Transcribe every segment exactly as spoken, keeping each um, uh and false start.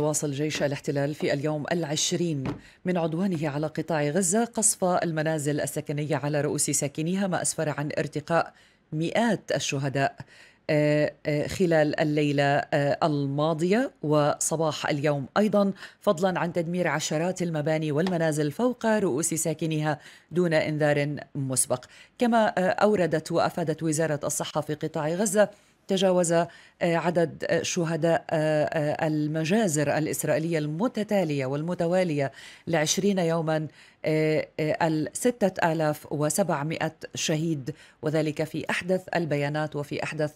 يواصل جيش الاحتلال في اليوم العشرين من عدوانه على قطاع غزة قصف المنازل السكنية على رؤوس ساكنيها، ما أسفر عن ارتقاء مئات الشهداء خلال الليلة الماضية وصباح اليوم أيضا، فضلا عن تدمير عشرات المباني والمنازل فوق رؤوس ساكنيها دون إنذار مسبق. كما أوردت وأفادت وزارة الصحة في قطاع غزة تجاوز عدد شهداء المجازر الإسرائيلية المتتالية والمتوالية لعشرين يوما الستة آلاف وسبعمائة شهيد، وذلك في أحدث البيانات وفي أحدث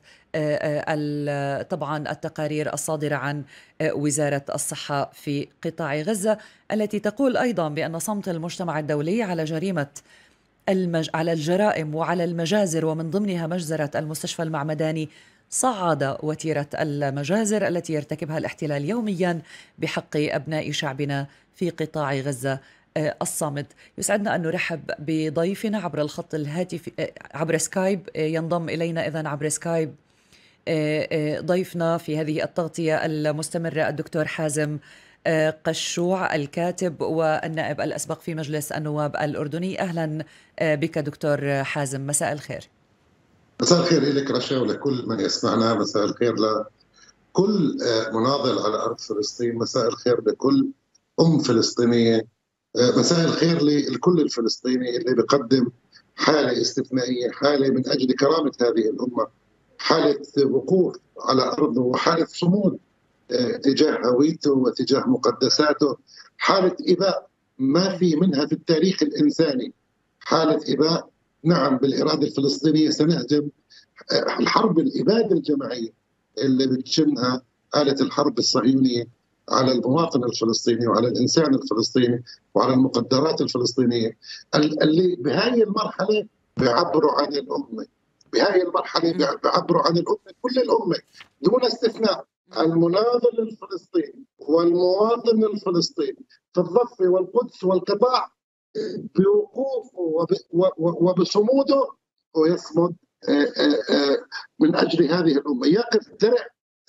طبعا التقارير الصادرة عن وزارة الصحة في قطاع غزة، التي تقول أيضا بأن صمت المجتمع الدولي على جريمة المج... على الجرائم وعلى المجازر، ومن ضمنها مجزرة المستشفى المعمداني، صعد وتيرة المجازر التي يرتكبها الاحتلال يوميا بحق أبناء شعبنا في قطاع غزة الصامد. يسعدنا أن نرحب بضيفنا عبر الخط الهاتفي عبر سكايب. ينضم إلينا إذن عبر سكايب ضيفنا في هذه التغطية المستمرة الدكتور حازم قشوع، الكاتب والنائب الأسبق في مجلس النواب الأردني. أهلا بك دكتور حازم، مساء الخير. مساء الخير لك رشا ولكل من يسمعنا، مساء الخير لكل مناضل على أرض فلسطين، مساء الخير لكل أم فلسطينية، مساء الخير لكل الفلسطيني اللي بيقدم حالة استثنائية، حالة من أجل كرامة هذه الأمة، حالة وقوف على أرضه وحالة صمود تجاه هويته وتجاه مقدساته، حالة إباء ما في منها في التاريخ الإنساني، حالة إباء. نعم، بالإرادة الفلسطينية سنهزم الحرب الإبادة الجماعية اللي بتشنها آلة الحرب الصهيونية على المواطن الفلسطيني وعلى الإنسان الفلسطيني وعلى المقدرات الفلسطينية اللي بهاي المرحلة بيعبروا عن الأمة، بهاي المرحلة بيعبروا عن الأمة، كل الأمة دون استثناء. المناضل الفلسطيني والمواطن الفلسطيني في الضفة والقدس والقطاع بوقوفه وبصموده ويصمد من أجل هذه الأمة، يقف درع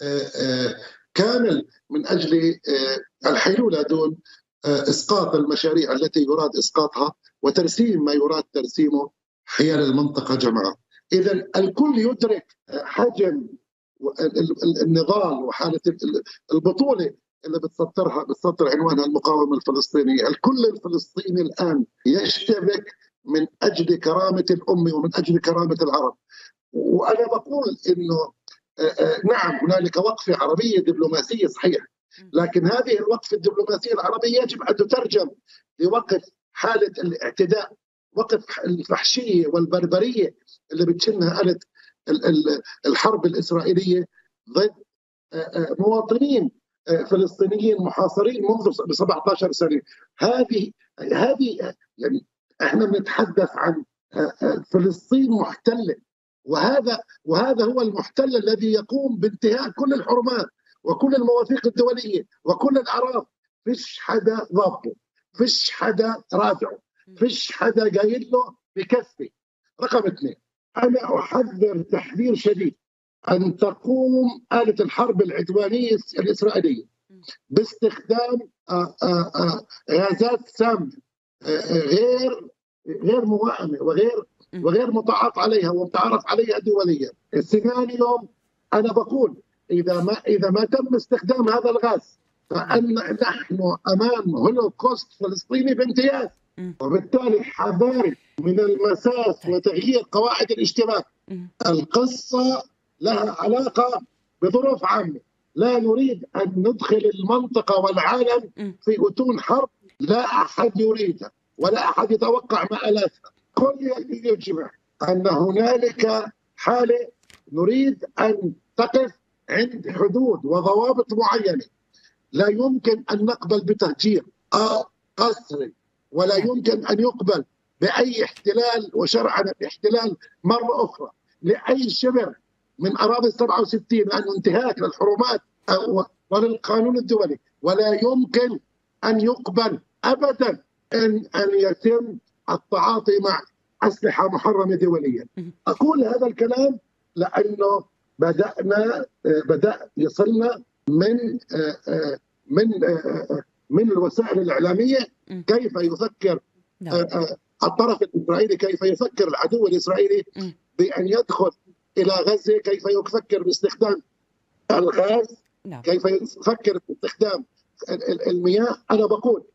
كامل من أجل الحيلولة دون إسقاط المشاريع التي يراد إسقاطها وترسيم ما يراد ترسيمه حيال المنطقة جمعاء. إذن الكل يدرك حجم النضال وحالة البطولة اللي بتسطرها بتسطر عنوانها المقاومة الفلسطينية. الكل الفلسطيني الآن يشتبك من أجل كرامة الأمة ومن أجل كرامة العرب. وأنا بقول إنه نعم هنالك وقفة عربية دبلوماسية صحيح، لكن هذه الوقفة الدبلوماسية العربية يجب أن تترجم لوقف حالة الاعتداء، وقف الفحشية والبربرية اللي بتشنها آلة الحرب الإسرائيلية ضد مواطنين فلسطينيين محاصرين منذ سبعة عشر سنة. هذه هذه يعني احنا بنتحدث عن فلسطين محتلة، وهذا وهذا هو المحتل الذي يقوم بانتهاء كل الحرمات وكل المواثيق الدولية وكل الأعراف. فيش حدا ضابطه، فيش حدا رافعه، فيش حدا قايل له بكفي. رقم اثنين، أنا أحذر تحذير شديد أن تقوم آلة الحرب العدوانية الإسرائيلية باستخدام غازات سامة غير غير موائمة وغير وغير متعاطى عليها ومتعارف عليها دوليا. الثاني يوم أنا بقول إذا ما إذا ما تم استخدام هذا الغاز فأن نحن أمام هولوكوست فلسطيني بامتياز، وبالتالي حذاري من المساس وتغيير قواعد الاشتراك. القصة لها علاقة بظروف عامة، لا نريد أن ندخل المنطقة والعالم في أتون حرب لا أحد يريدها ولا أحد يتوقع مآلاتها. كل يجب أن هنالك حالة نريد أن تقف عند حدود وضوابط معينة. لا يمكن أن نقبل بتهجير قسري، ولا يمكن أن يقبل بأي احتلال وشرعا الاحتلال مرة أخرى لأي شبر من أراضي سبعة وستين، لأنه انتهاك للحرمات وللقانون الدولي. ولا يمكن أن يقبل أبدا أن أن يتم التعاطي مع أسلحة محرمة دوليا. أقول هذا الكلام لأنه بدأنا بدأ يصلنا من من من الوسائل الاعلاميه كيف يفكر الطرف الاسرائيلي، كيف يفكر العدو الاسرائيلي بان يدخل الى غزه، كيف يفكر باستخدام الغاز، كيف يفكر باستخدام المياه. انا بقول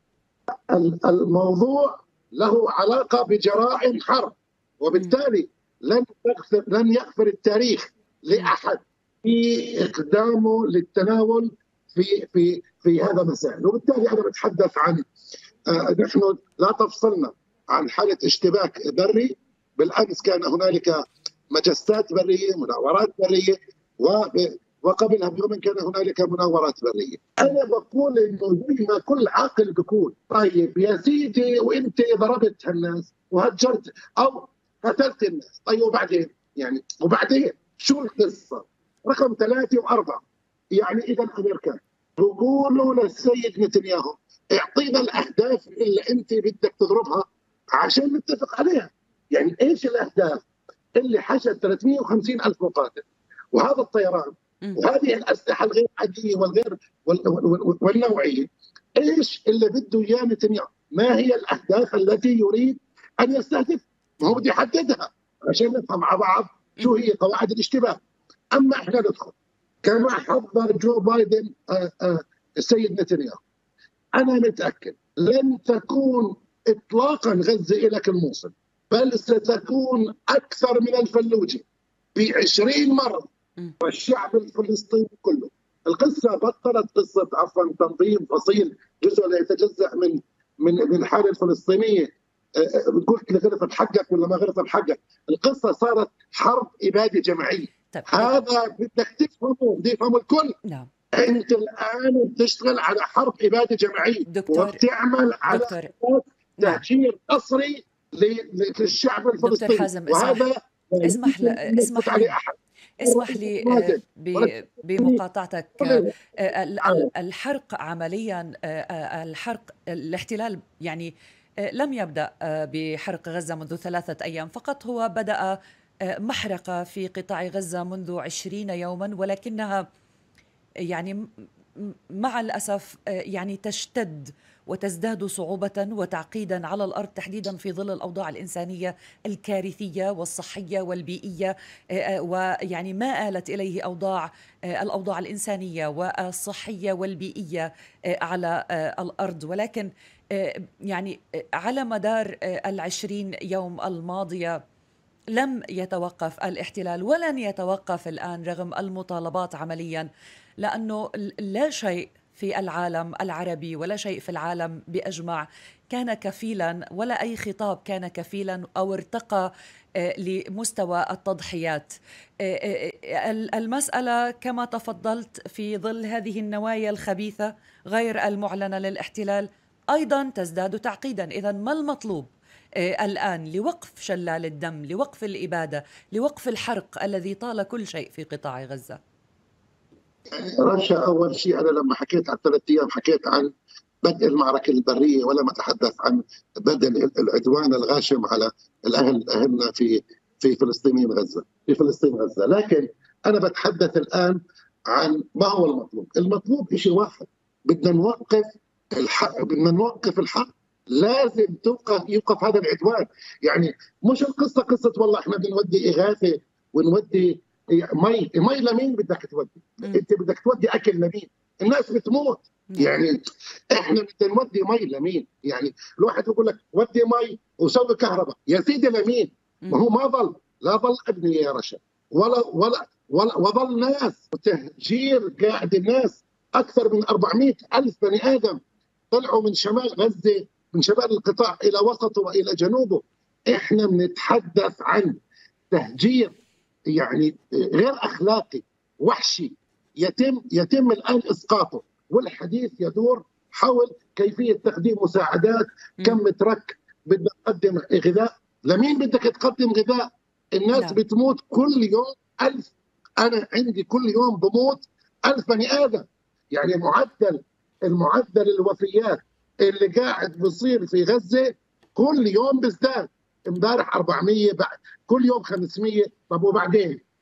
الموضوع له علاقه بجرائم حرب، وبالتالي لن يغفر لن يغفر التاريخ لاحد في اقدامه للتناول في في في هذا المسائل. وبالتالي انا بتحدث عن آه نحن لا تفصلنا عن حاله اشتباك بري. بالامس كان هنالك مجسات بريه، مناورات بريه، وقبلها بيوم كان هنالك مناورات بريه. انا بقول انه زي ما كل عاقل بيقول طيب يا سيدي وانت ضربت الناس وهجرت او قتلت الناس، طيب وبعدين؟ يعني وبعدين شو القصه؟ رقم ثلاثه واربعه. يعني اذا امريكا بقولوا للسيد نتنياهو اعطينا الاهداف اللي انت بدك تضربها عشان نتفق عليها. يعني ايش الاهداف؟ اللي حشد ثلاثمئة وخمسين ألف مقاتل، وهذا الطيران، وهذه الاسلحه الغير عاديه والغير والنوعيه. ايش اللي بده اياه نتنياهو؟ ما هي الاهداف التي يريد ان يستهدف؟ ما هو بده يحددها عشان نفهم مع بعض شو هي قواعد الاشتباك. اما احنا ندخل كما حضر جو بايدن آآ آآ السيد نتنياهو، انا متاكد لن تكون اطلاقا غزه الى الموصل، بل ستكون اكثر من الفلوجه بعشرين مره. والشعب الفلسطيني كله. القصه بطلت قصه عفوا تنظيم فصيل جزء لا يتجزا من من من الحاله الفلسطينيه بتقول غرفت حقك ولا ما غرفت حقك. القصه صارت حرب اباده جماعيه. طيب. هذا بدك تفهمه، بده يفهمه الكل. نعم. انت الان بتشتغل على حرب اباده جماعيه وبتعمل على تهجير قسري للشعب الفلسطيني. دكتور حازم وهذا اسمح لي اسمح لي اسمح لي بمقاطعتك. الحرق عمليا الحرق الاحتلال يعني لم يبدأ بحرق غزة منذ ثلاثة أيام فقط، هو بدأ محرقة في قطاع غزة منذ عشرين يوما، ولكنها يعني مع الأسف يعني تشتد وتزداد صعوبة وتعقيدا على الأرض، تحديدا في ظل الأوضاع الإنسانية الكارثية والصحية والبيئية، ويعني ما آلت إليه أوضاع الأوضاع الإنسانية والصحية والبيئية على الأرض. ولكن يعني على مدار العشرين يوم الماضية لم يتوقف الاحتلال ولن يتوقف الآن رغم المطالبات عمليا، لأنه لا شيء في العالم العربي ولا شيء في العالم بأجمع كان كفيلا، ولا أي خطاب كان كفيلا أو ارتقى لمستوى التضحيات. المسألة كما تفضلت في ظل هذه النوايا الخبيثة غير المعلنة للاحتلال أيضا تزداد تعقيدا. إذن ما المطلوب الآن لوقف شلال الدم، لوقف الإبادة، لوقف الحرق الذي طال كل شيء في قطاع غزة؟ رشا، أول شيء أنا لما حكيت عن ثلاث أيام حكيت عن بدء المعركة البرية، ولم أتحدث عن بدء العدوان الغاشم على الأهل أهلنا في في فلسطين غزة في فلسطين غزة. لكن أنا بتحدث الآن عن ما هو المطلوب. المطلوب شيء واحد، بدنا نوقف الحق، بدنا نوقف الحق. لازم توقف يوقف هذا العدوان. يعني مش القصة قصة والله احنا بنودي إغاثة ونودي مي مي لمين بدك تودي؟ م. انت بدك تودي اكل لمين؟ الناس بتموت. م. يعني احنا بدنا نودي مي لمين؟ يعني الواحد يقول لك ودي مي وسوي كهرباء، يا سيدي لمين؟ ما هو ما ظل لا ظل ابنيه يا رشا ولا ولا ولا وظل ناس وتهجير قاعد الناس. اكثر من أربعمئة ألف بني ادم طلعوا من شمال غزه، من شمال القطاع الى وسطه والى جنوبه. احنا بنتحدث عن تهجير يعني غير اخلاقي وحشي يتم يتم الان اسقاطه، والحديث يدور حول كيفيه تقديم مساعدات. كم ترك بدنا نقدم غذاء؟ لمين بدك تقدم غذاء؟ الناس لا. بتموت كل يوم ألف. انا عندي كل يوم بموت ألف بني ادم. يعني معدل المعدل الوفيات اللي قاعد بيصير في غزه كل يوم بيزداد. امبارح أربعمئة، بعد كل يوم خمسمئة. طب وبعدين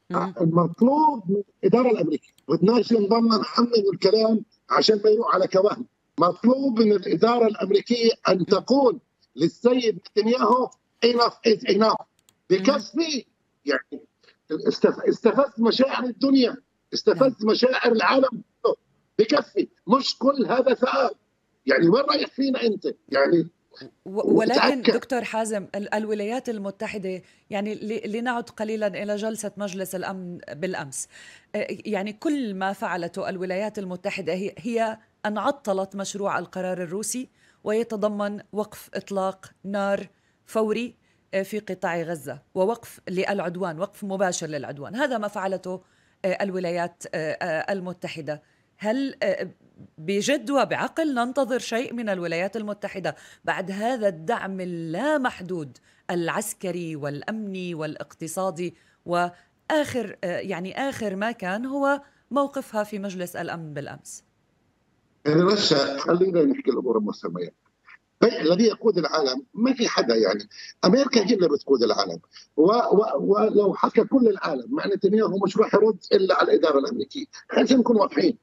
المطلوب من الاداره الامريكيه، بدناش نضلنا نحمل الكلام عشان ما يروح على كوهم. مطلوب من الاداره الامريكيه ان تقول للسيد نتنياهو enough is enough، بكفي. يعني استفزت مشاعر الدنيا، استفزت مشاعر العالم، بكفي، مش كل هذا ثقل. يعني وين رايح فينا انت؟ يعني ولكن دكتور حازم، الولايات المتحدة، يعني لنعد قليلا إلى جلسة مجلس الأمن بالأمس، يعني كل ما فعلته الولايات المتحدة هي أن عطلت مشروع القرار الروسي، ويتضمن وقف إطلاق نار فوري في قطاع غزة ووقف للعدوان، وقف مباشر للعدوان. هذا ما فعلته الولايات المتحدة. هل بجد وبعقل ننتظر شيء من الولايات المتحدة بعد هذا الدعم اللامحدود العسكري والأمني والاقتصادي؟ وآخر يعني آخر ما كان هو موقفها في مجلس الأمن بالأمس. يعني رشا، خلينا نحكي الأمور المسمية. الذي يقود العالم ما في حدا، يعني امريكا هي اللي بتقود العالم، ولو حكى كل العالم مع نتنياهو مش راح يرد الا على الاداره الامريكيه. خلينا نكون واضحين،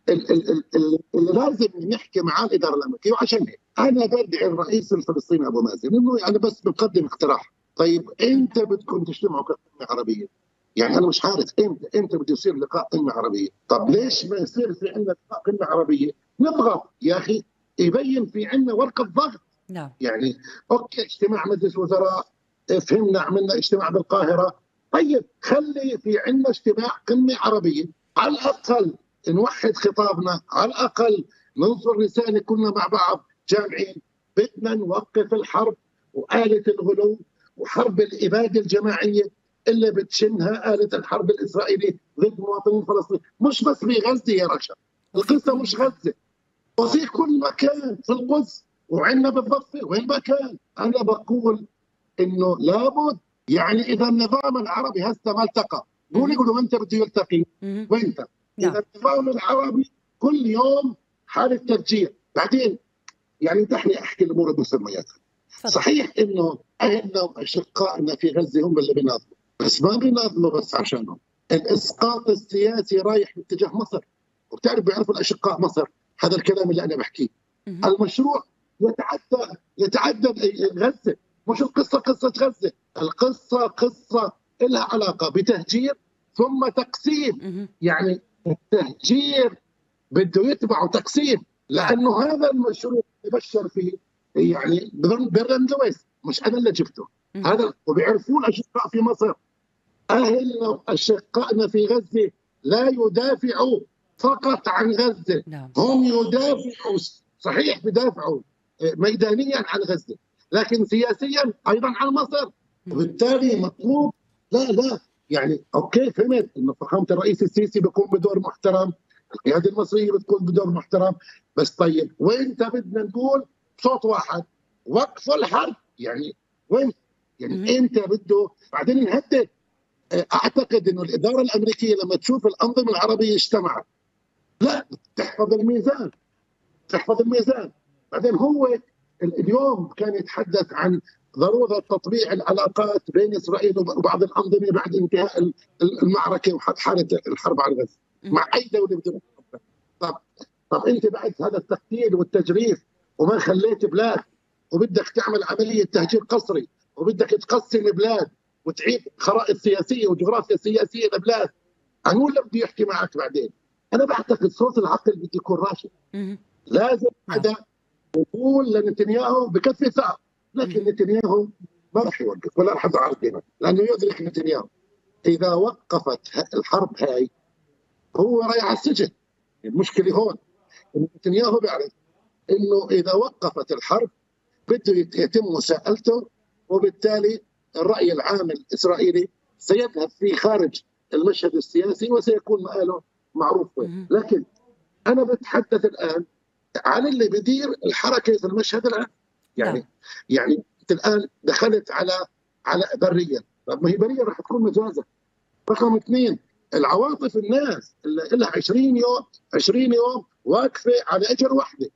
اللي لازم نحكي مع الاداره الامريكيه. وعشان هيك انا بدعي الرئيس الفلسطيني ابو مازن انه يعني بس بقدم اقتراح. طيب انت بدكم تجتمعوا كقمه عربيه، يعني انا مش عارف امتى امتى بده يصير لقاء قمه عربيه. طب ليش ما يصير في عندنا لقاء قمه عربيه نضغط يا اخي، يبين في عندنا ورقه ضغط. نعم. يعني اوكي اجتماع مجلس وزراء، فهمنا، عملنا اجتماع بالقاهره، طيب خلي في عندنا اجتماع قمه عربيه، على الاقل نوحد خطابنا، على الاقل ننصر رساله كلنا مع بعض جامعين. بدنا نوقف الحرب وآلة الغلو وحرب الاباده الجماعيه اللي بتشنها آلة الحرب الاسرائيليه ضد مواطنين فلسطين، مش بس في غزه يا رشا، القصه مش غزه، وفي كل مكان، في القدس وعندنا بالضفه وين ما كان. انا بقول انه لابد، يعني اذا النظام العربي هسه ما التقى، قولي يقولوا انت بده يلتقي وانت، اذا النظام العربي كل يوم حاله تفجير. بعدين يعني دحني احكي الامور بمسمياتها. صحيح انه اهلنا واشقائنا في غزه هم اللي بيناضلوا، بس ما بيناضلوا بس عشانهم. الاسقاط السياسي رايح باتجاه مصر، وبتعرف بيعرفوا الاشقاء مصر هذا الكلام اللي انا بحكيه. المشروع يتعدى يتعدى غزه، مش القصه قصه غزه، القصه قصه لها علاقه بتهجير ثم تقسيم. يعني التهجير بده يتبعه تقسيم، لانه هذا المشروع اللي بشر فيه يعني برند لويس، مش انا اللي جبته هذا، وبيعرفون الاشقاء في مصر. اهلنا واشقائنا في غزه لا يدافعوا فقط عن غزه، هم يدافعوا، صحيح بدافعوا ميدانيا عن غزه، لكن سياسيا ايضا عن مصر. وبالتالي مطلوب، لا لا يعني اوكي فهمت انه فخامه الرئيس السيسي بيقوم بدور محترم، القياده المصريه بتقوم بدور محترم، بس طيب وين بدنا نقول بصوت واحد وقف الحرب؟ يعني وين؟ يعني انت بده بعدين نهدد. اعتقد انه الاداره الامريكيه لما تشوف الانظمه العربيه اجتمعت، لا تحفظ الميزان، تحفظ الميزان. بعدين هو اليوم كان يتحدث عن ضروره تطبيع العلاقات بين اسرائيل وبعض الانظمه بعد انتهاء المعركه وحاله الحرب على غزه مع اي دوله بدون. طب طب انت بعد هذا التقتيل والتجريف وما خليت بلاد، وبدك تعمل عمليه تهجير قسري، وبدك تقسم بلاد وتعيد خرائط سياسيه وجغرافيا سياسيه لبلاد، انا ولا بدي يحكي معك بعدين؟ انا بعتقد صوت العقل بده يكون راشد. لازم حدا يقول لنتنياهو بكفي ثقه، لكن نتنياهو ما راح يوقف ولا راح يعرضنا، لانه يدرك نتنياهو اذا وقفت الحرب هاي هو رايح على السجن. المشكله هون نتنياهو بيعرف انه اذا وقفت الحرب بده يتم مساءلته، وبالتالي الراي العام الاسرائيلي سيذهب في خارج المشهد السياسي وسيكون مآله معروف. لكن انا بتحدث الان عن اللي بدير الحركه في المشهد الان. يعني لا. يعني انت الان دخلت على على بريا، طب ما هي بريا راح تكون مجازه. رقم اثنين، العواطف الناس اللي لها عشرين يوم عشرين يوم واقفه على اجر واحده.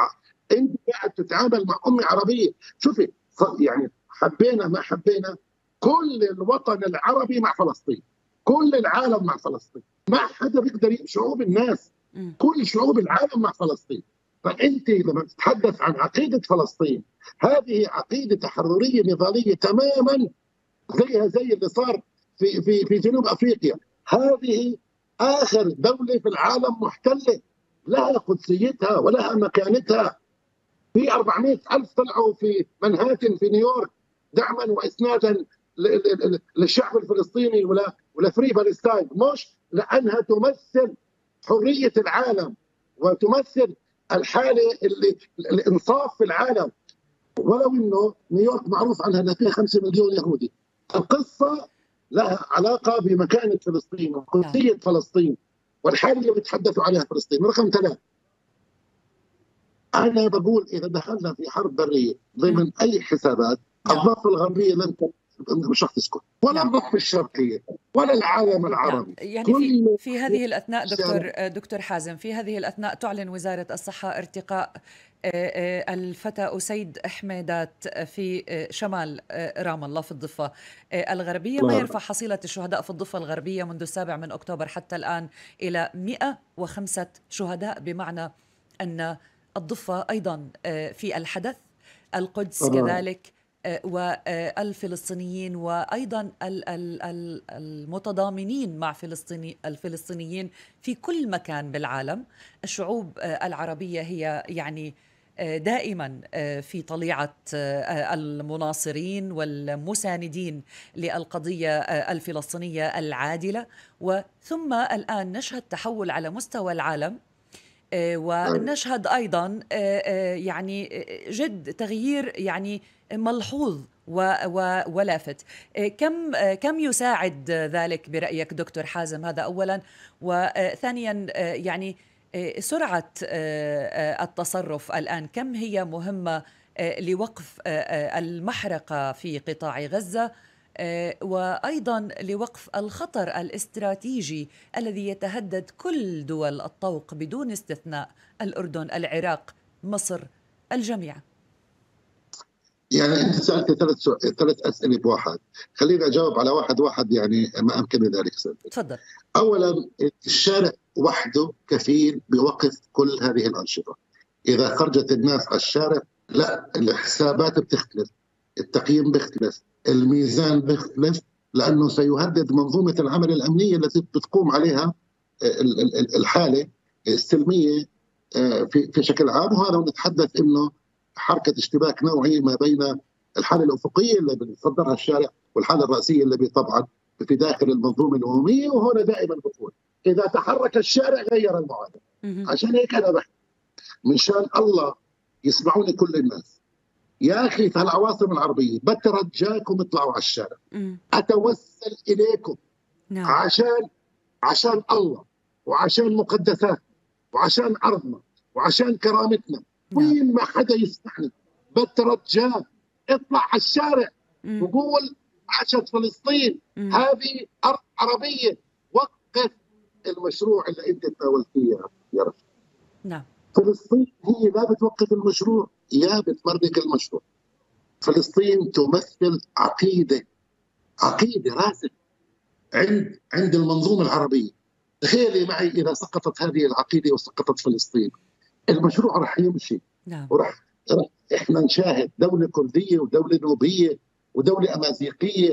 انت قاعد تتعامل مع امه عربيه. شوفي يعني حبينا ما حبينا كل الوطن العربي مع فلسطين، كل العالم مع فلسطين، ما حدا بيقدر، شعوب الناس كل شعوب العالم مع فلسطين. فانت لما تتحدث عن عقيده فلسطين، هذه عقيده تحرريه نضاليه تماما، زيها زي اللي صار في في في جنوب افريقيا. هذه اخر دوله في العالم محتله، لها قدسيتها ولها مكانتها. في أربعمائة ألف طلعوا في منهاتن في نيويورك دعما واسنادا للشعب الفلسطيني ولا ولا فري بالستاين، مش لانها تمثل حريه العالم وتمثل الحاله اللي الانصاف في العالم. ولو انه نيويورك معروف عنها انها فيها خمسة مليون يهودي، القصه لها علاقه بمكانه فلسطين وقدسيه فلسطين والحاله اللي بيتحدثوا عليها فلسطين. رقم ثلاث، انا بقول اذا دخلنا في حرب بريه ضمن اي حسابات، الضفه الغربيه لن مش رح تسكت، ولا الضفه الشرقيه ولا العالم العربي. يعني في في هذه الاثناء دكتور دكتور حازم، في هذه الاثناء تعلن وزاره الصحه ارتقاء الفتى أسيد حميدات في شمال رام الله في الضفة الغربية، ما يرفع حصيلة الشهداء في الضفة الغربية منذ السابع من أكتوبر حتى الآن إلى مئة وخمسة شهداء، بمعنى أن الضفة أيضا في الحدث، القدس كذلك، والفلسطينيين وأيضا المتضامنين مع فلسطيني الفلسطينيين في كل مكان بالعالم. الشعوب العربية هي يعني دائما في طليعة المناصرين والمساندين للقضية الفلسطينية العادلة، وثم الآن نشهد تحول على مستوى العالم، ونشهد أيضا يعني جد تغيير يعني ملحوظ ولافت. كم كم يساعد ذلك برأيك دكتور حازم؟ هذا أولا. وثانيا يعني سرعة التصرف الآن كم هي مهمة لوقف المحرقة في قطاع غزة، وأيضا لوقف الخطر الاستراتيجي الذي يتهدد كل دول الطوق بدون استثناء، الأردن، العراق، مصر، الجميع. يعني أنت سألت ثلاث ثلاث أسئلة بواحد، خليني أجاوب على واحد واحد يعني ما أمكن ذلك. تفضل. أولا، الشارع وحده كفيل بوقف كل هذه الأنشطة. إذا خرجت الناس على الشارع، لا، الحسابات بتختلف، التقييم بيختلف، الميزان بيختلف، لأنه سيهدد منظومة العمل الأمنية التي بتقوم عليها الحالة السلمية في في شكل عام. وهذا نتحدث إنه حركة اشتباك نوعي ما بين الحالة الأفقية اللي بتصدرها الشارع والحالة الرأسية اللي طبعا في داخل المنظومة الأممية. وهنا دائما بقول إذا تحرك الشارع غير المعادلة. عشان هيك أنا بحكي من شان الله يسمعوني كل الناس، يا أخي في العواصم العربية بترجاكم اطلعوا على الشارع، أتوسل إليكم. نعم. عشان عشان الله وعشان مقدساتنا وعشان أرضنا وعشان كرامتنا. نعم. وين ما حدا يسمعني بترجاك اطلع على الشارع وقول عاشت فلسطين، مم. هذه أرض عربية، وقف المشروع اللي أنت تناولتيه يا رجل. نعم. فلسطين هي لا بتوقف المشروع يا بتمرق المشروع. فلسطين تمثل عقيدة عقيدة راسخة عند عند المنظومة العربية. تخيلي معي إذا سقطت هذه العقيدة وسقطت فلسطين، المشروع رح يمشي. نعم. ورح رح احنا نشاهد دولة كردية ودولة نوبية ودولة أمازيغية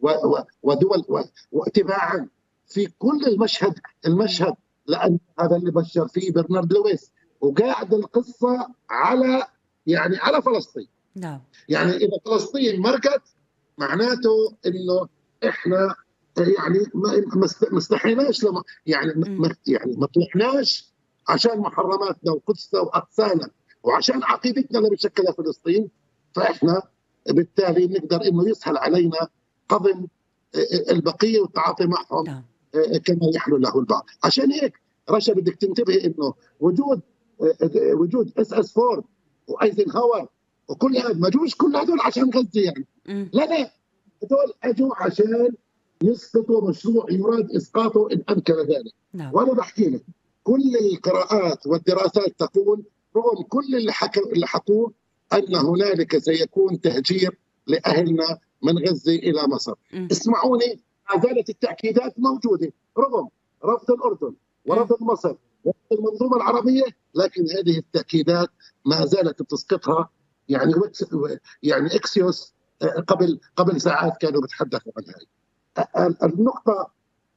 ودول واتباعا في كل المشهد المشهد لأن هذا اللي بشر فيه برنارد لويس، وقاعد القصة على يعني على فلسطين. نعم. يعني إذا فلسطين مرقت معناته إنه إحنا يعني ما استحيناش لما يعني ما يعني ما طلعناش عشان محرماتنا وقدسنا وأقصانا وعشان عقيدتنا اللي بتشكلها فلسطين، فإحنا بالتالي نقدر إنه يسهل علينا قضم البقية والتعاطي معهم. نعم. كما يحلو له البعض. عشان هيك رشا بدك تنتبه إنه وجود وجود اس اس فورد وايزنهاور وكل هذا ما جوش كل هذول عشان غزة يعني. م. لا لا، هذول اجوا عشان يسقطوا مشروع يراد اسقاطه ان امكن ذلك. نعم. وانا بحكي لك كل القراءات والدراسات تقول رغم كل اللي حكوا اللي حكوه ان هنالك سيكون تهجير لاهلنا من غزة الى مصر. م. اسمعوني، ما زالت التأكيدات موجودة رغم رفض الأردن ورفض مصر ورفض المنظومة العربية، لكن هذه التأكيدات ما زالت بتسقطها. يعني يعني إكسيوس قبل قبل ساعات كانوا بيتحدثوا عن هذه النقطة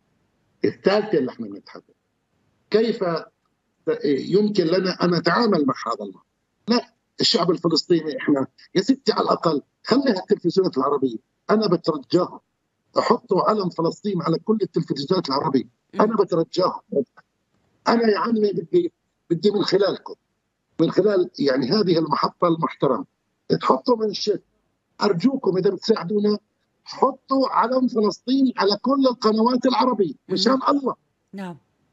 الثالثة اللي احنا بنتحدث. كيف يمكن لنا أن نتعامل مع هذا الأمر؟ لا، الشعب الفلسطيني احنا يا ستي على الأقل خليها التلفزيونات العربية، أنا بترجاهم احطوا علم فلسطين على كل التلفزيونات العربية، أنا بترجاهم. أنا يا عمي بدي بدي من خلالكم، من خلال يعني هذه المحطة المحترمة تحطوا من الشيء، أرجوكم إذا بتساعدونا حطوا علم فلسطين على كل القنوات العربية مشان الله. نعم،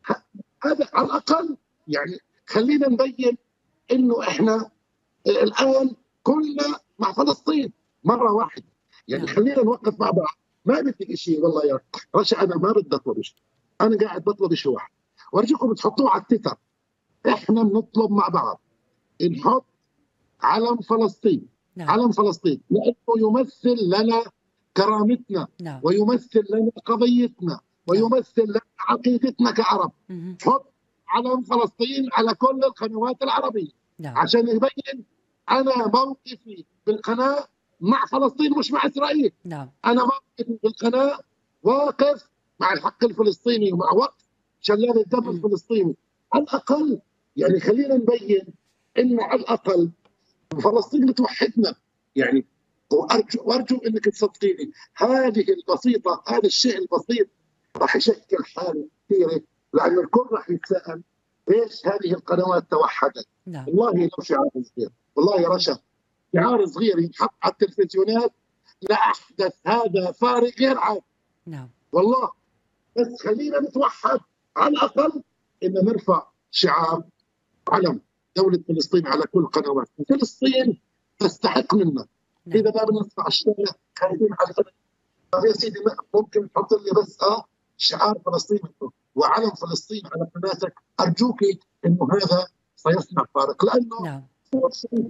هذا على الأقل. يعني خلينا نبين إنه إحنا الآن كلنا مع فلسطين مرة واحدة. يعني نعم. خلينا نوقف مع بعض. ما بدي شيء والله يا رشا، أنا ما بدي أطلب شيء، أنا قاعد بطلب شيء واحد، وأرجوكم تحطوه على التتر. إحنا بنطلب مع بعض نحط علم فلسطين. نعم. علم فلسطين لأنه يمثل لنا كرامتنا. نعم. ويمثل لنا قضيتنا. نعم. ويمثل لنا عقيدتنا كعرب. حط علم فلسطين على كل القنوات العربية. نعم. عشان يبين أنا موقفي بالقناة مع فلسطين مش مع إسرائيل. نعم. أنا موقفي بالقناة واقف مع الحق الفلسطيني ومع وقف شلال الدم الفلسطيني. على الأقل يعني خلينا نبين إنه على الأقل فلسطين بتوحدنا. يعني وأرجو, وأرجو إنك تصدقيني، هذه البسيطة، هذا الشيء البسيط راح يشكل حالة كثيرة، لأن الكل راح يتساءل ليش هذه القنوات توحدت. نعم. والله لو شعار صغير، والله يا رشا شعار صغير ينحط على التلفزيونات لأحدث هذا فارق غير عادي. نعم. والله بس خلينا نتوحد على الأقل إن نرفع شعار علم دولة فلسطين على كل قنوات. فلسطين تستحق منا. نعم. إذا ما بنرفع الشارع خايفين على الأرض، يا سيدي ممكن تحط لي بس اه شعار فلسطين وعلم فلسطين على قناتك، أرجوك إنه هذا سيصنع فارق. لأنه نعم. فلسطين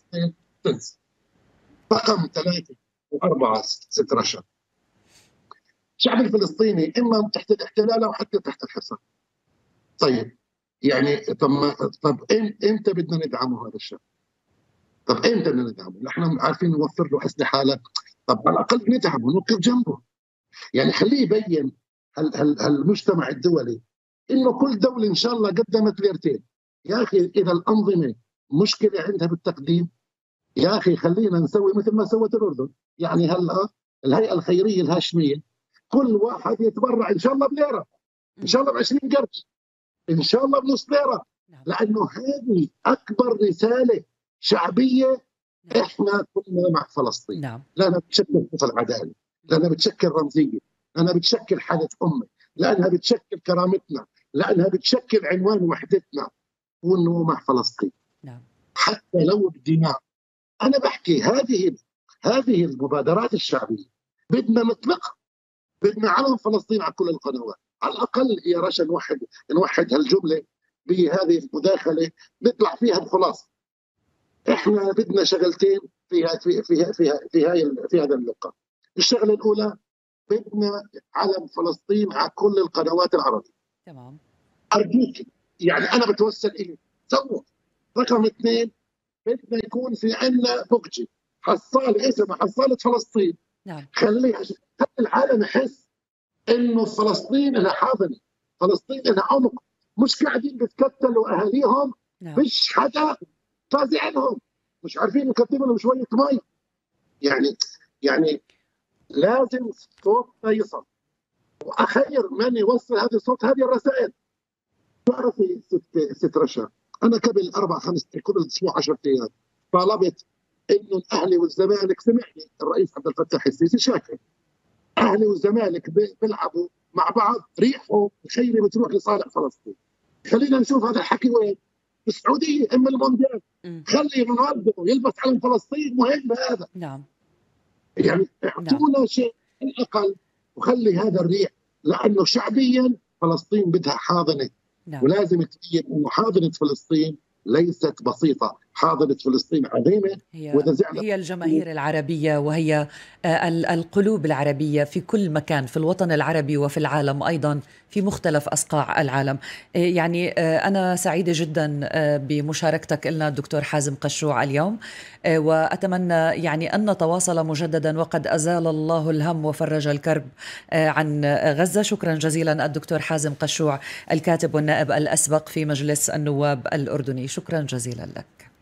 تنس. رقم ثلاثة وأربعة ست رشا، الشعب الفلسطيني إما تحت الاحتلال أو حتى تحت الحصار. طيب يعني طب طب امتى بدنا ندعمه هذا الشعب؟ طب امتى بدنا ندعمه؟ نحن عارفين نوفر له اسلحه، لا طب على الاقل ندعمه، نوقف جنبه. يعني خليه يبين المجتمع الدولي انه كل دوله ان شاء الله قدمت ليرتين. يا اخي اذا الانظمه مشكله عندها بالتقديم، يا اخي خلينا نسوي مثل ما سوت الاردن. يعني هلا الهيئه الخيريه الهاشميه كل واحد يتبرع ان شاء الله بليره، ان شاء الله ب عشرين قرش، ان شاء الله بنص ليره، لانه هذه اكبر رساله شعبيه. احنا كنا مع فلسطين. نعم. لانها بتشكل طفل عداله، لانها بتشكل رمزيه، لانها بتشكل حاله امه، لانها بتشكل كرامتنا، لانها بتشكل عنوان وحدتنا، وانه مع فلسطين. نعم. حتى لو بدماء. انا بحكي هذه هذه المبادرات الشعبيه بدنا نطلقها، بدنا علم فلسطين على كل القنوات. على الاقل يا رشا نوحد نوحد هالجمله بهذه المداخله نطلع فيها بخلاصه. احنا بدنا شغلتين في في في في في هاي في هذا اللقاء. الشغله الاولى بدنا علم فلسطين على كل القنوات العربيه. تمام. ارجوك يعني انا بتوسل اليك سووا. رقم اثنين بدنا يكون في عندنا بوكجي حصاله اسمها حصاله فلسطين. نعم. خليها خلي العالم يحس انه فلسطين لها حاضنه، فلسطين لها عمق، مش قاعدين بتكتلوا اهاليهم. نعم. مش حدا فازع عنهم، مش عارفين يقدموا لهم شويه مي. يعني يعني لازم صوتنا يصل، واخير من يوصل هذا الصوت هذه الرسائل. تعرفي ست ست رشا، انا قبل اربع خمس قبل اسبوع عشرة ايام طالبت انه الاهلي والزمالك، سمعني الرئيس عبد الفتاح السيسي شاكر، اهلي والزمالك بيلعبوا مع بعض ريحوا الخيري بتروح لصالح فلسطين. خلينا نشوف هذا الحكي وين؟ بالسعوديه اما المونديال. خلي رونالدو يلبس علم فلسطين، مهم هذا. نعم. يعني اعطونا نعم. شيء على الاقل وخلي هذا الريح، لانه شعبيا فلسطين بدها حاضنه. نعم. ولازم تبين انه حاضنه فلسطين ليست بسيطه، حاضنة فلسطين عظيمة. هي, هي الجماهير العربية وهي القلوب العربية في كل مكان في الوطن العربي وفي العالم أيضا في مختلف أصقاع العالم. يعني أنا سعيدة جدا بمشاركتك لنا الدكتور حازم قشوع اليوم، وأتمنى يعني أن نتواصل مجددا وقد أزال الله الهم وفرج الكرب عن غزة. شكرا جزيلا الدكتور حازم قشوع الكاتب والنائب الأسبق في مجلس النواب الأردني، شكرا جزيلا لك.